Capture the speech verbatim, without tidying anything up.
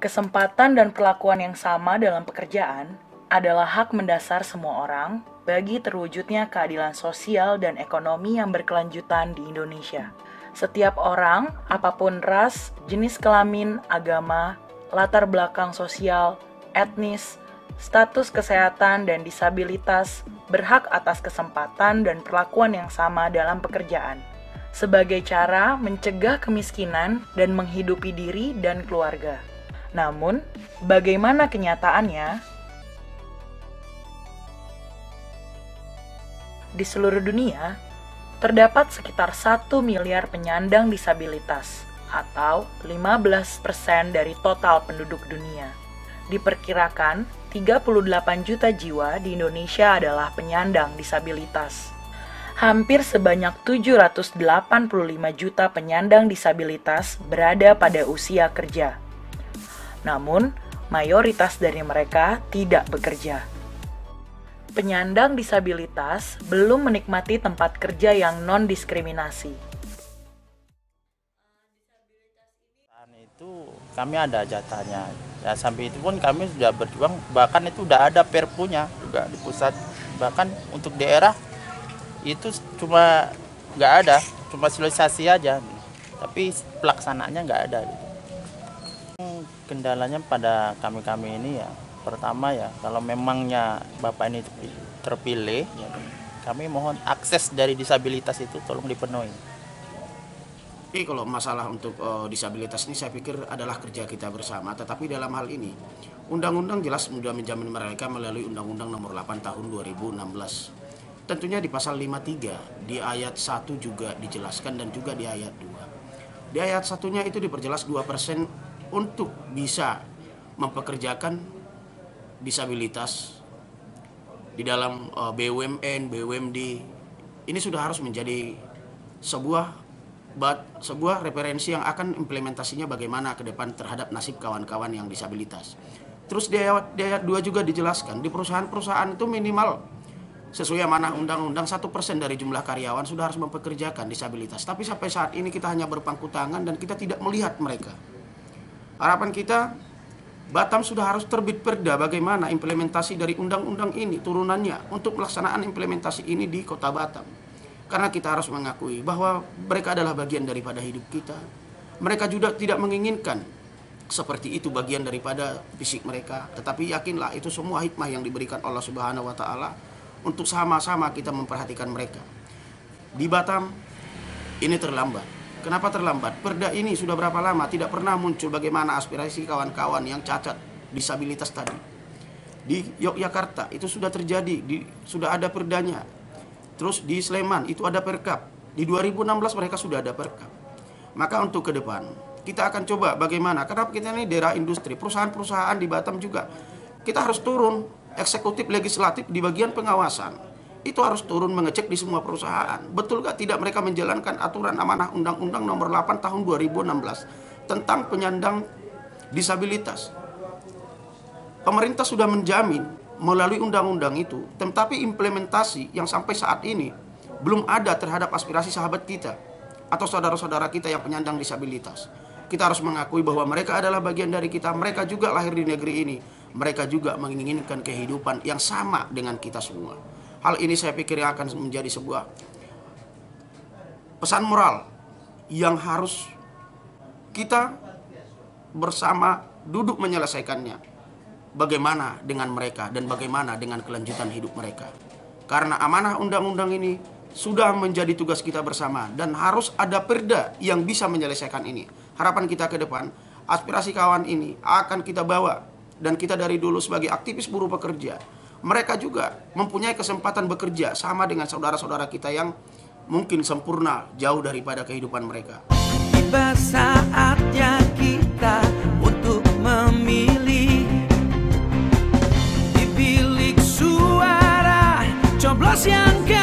Kesempatan dan perlakuan yang sama dalam pekerjaan adalah hak mendasar semua orang bagi terwujudnya keadilan sosial dan ekonomi yang berkelanjutan di Indonesia. Setiap orang, apapun ras, jenis kelamin, agama, latar belakang sosial, etnis, status kesehatan, dan disabilitas berhak atas kesempatan dan perlakuan yang sama dalam pekerjaan, sebagai cara mencegah kemiskinan dan menghidupi diri dan keluarga. Namun, bagaimana kenyataannya? Di seluruh dunia, terdapat sekitar satu miliar penyandang disabilitas, atau lima belas persen dari total penduduk dunia. Diperkirakan, tiga puluh delapan juta jiwa di Indonesia adalah penyandang disabilitas. Hampir sebanyak tujuh ratus delapan puluh lima juta penyandang disabilitas berada pada usia kerja. Namun, mayoritas dari mereka tidak bekerja. Penyandang disabilitas belum menikmati tempat kerja yang non-diskriminasi. Itu kami ada jatahnya. Ya, sampai itu pun kami sudah berjuang, bahkan itu sudah ada perpunya juga di pusat. Bahkan untuk daerah itu cuma nggak ada, cuma sosialisasi aja. Tapi pelaksanaannya nggak ada. Gitu. Kendalanya pada kami-kami ini ya, pertama ya, kalau memangnya Bapak ini terpilih, ya, kami mohon akses dari disabilitas itu tolong dipenuhi. Jadi kalau masalah untuk uh, disabilitas ini saya pikir adalah kerja kita bersama, tetapi dalam hal ini undang-undang jelas sudah menjamin mereka melalui Undang-Undang Nomor delapan Tahun dua ribu enam belas. Tentunya di pasal lima puluh tiga di ayat satu juga dijelaskan dan juga di ayat dua. Di ayat satunya itu diperjelas dua persen untuk bisa mempekerjakan disabilitas di dalam uh, B U M N, B U M D. Ini sudah harus menjadi sebuah but, sebuah referensi yang akan implementasinya bagaimana ke depan terhadap nasib kawan-kawan yang disabilitas. Terus di ayat, di ayat dua juga dijelaskan, di perusahaan-perusahaan itu minimal sesuai amanah undang-undang satu persen dari jumlah karyawan sudah harus mempekerjakan disabilitas. Tapi sampai saat ini kita hanya berpangku tangan dan kita tidak melihat mereka. Harapan kita, Batam sudah harus terbit perda bagaimana implementasi dari undang-undang ini, turunannya, untuk pelaksanaan implementasi ini di Kota Batam. Karena kita harus mengakui bahwa mereka adalah bagian daripada hidup kita. Mereka juga tidak menginginkan seperti itu bagian daripada fisik mereka. Tetapi yakinlah itu semua hikmah yang diberikan Allah Subhanahu wa Ta'ala untuk sama-sama kita memperhatikan mereka. Di Batam, ini terlambat. Kenapa terlambat? Perda ini sudah berapa lama tidak pernah muncul bagaimana aspirasi kawan-kawan yang cacat disabilitas tadi. Di Yogyakarta itu sudah terjadi, di, sudah ada perdanya. Terus di Sleman itu ada perkap. Di dua ribu enam belas mereka sudah ada perkap. Maka untuk ke depan kita akan coba bagaimana. Karena kita ini daerah industri, perusahaan-perusahaan di Batam juga. Kita harus turun eksekutif legislatif di bagian pengawasan. Itu harus turun mengecek di semua perusahaan. Betul gak tidak mereka menjalankan aturan amanah Undang-Undang Nomor delapan Tahun dua ribu enam belas tentang penyandang disabilitas. Pemerintah sudah menjamin melalui undang-undang itu, tetapi implementasi yang sampai saat ini belum ada terhadap aspirasi sahabat kita atau saudara-saudara kita yang penyandang disabilitas. Kita harus mengakui bahwa mereka adalah bagian dari kita. Mereka juga lahir di negeri ini. Mereka juga menginginkan kehidupan yang sama dengan kita semua. Hal ini saya pikir akan menjadi sebuah pesan moral yang harus kita bersama duduk menyelesaikannya. Bagaimana dengan mereka dan bagaimana dengan kelanjutan hidup mereka. Karena amanah undang-undang ini sudah menjadi tugas kita bersama dan harus ada perda yang bisa menyelesaikan ini. Harapan kita ke depan, aspirasi kawan ini akan kita bawa dan kita dari dulu sebagai aktivis buruh pekerja. Mereka juga mempunyai kesempatan bekerja sama dengan saudara-saudara kita yang mungkin sempurna jauh daripada kehidupan mereka. Tiba saatnya kita untuk memilih, di bilik suara coblos yang